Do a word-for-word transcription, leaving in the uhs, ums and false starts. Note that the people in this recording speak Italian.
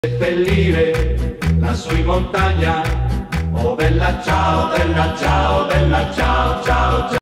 seppellire lassù in montagna. Oh bella ciao, bella ciao, bella ciao, ciao, ciao.